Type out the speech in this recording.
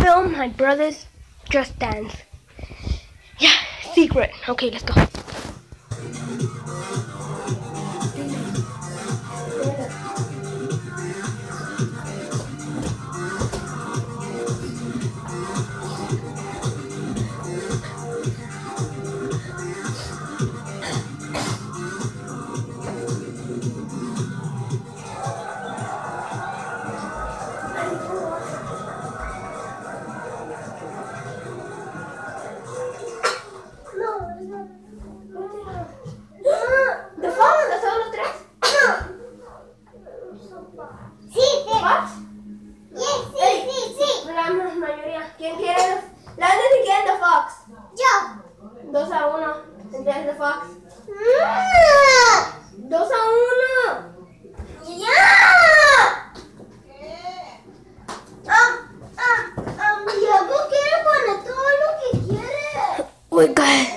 film my brother's Just Dance. Yeah, secret. Okay, let's go. ¿De fondo no son los tres? Sí, ¿Fox? sí. La mayoría. ¿Quién quiere los? La gente que quiere The Fox. Yo. 2-1. Entonces The Fox. 2-1. Ya. Diego quiere poner todo lo que quiere. Oh my God.